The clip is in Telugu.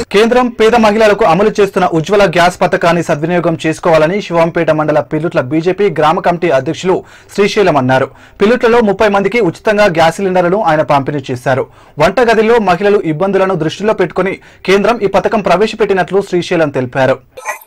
కేంద్రం పేద మహిళలకు అమలు చేస్తున్న ఉజ్వల గ్యాస్ పథకాన్ని సద్వినియోగం చేసుకోవాలని శివంపేట మండల పిల్లుట్ల బీజేపీ గ్రామ కమిటీ అధ్యక్షులు శ్రీశైలం అన్నారు. పిల్లుట్లలో 30 మందికి ఉచితంగా గ్యాస్ సిలిండర్లను ఆయన పంపిణీ చేశారు. వంటగదిలో మహిళలు ఇబ్బందులను దృష్టిలో పెట్టుకుని కేంద్రం ఈ పథకం ప్రవేశపెట్టినట్లు శ్రీశైలం తెలిపారు.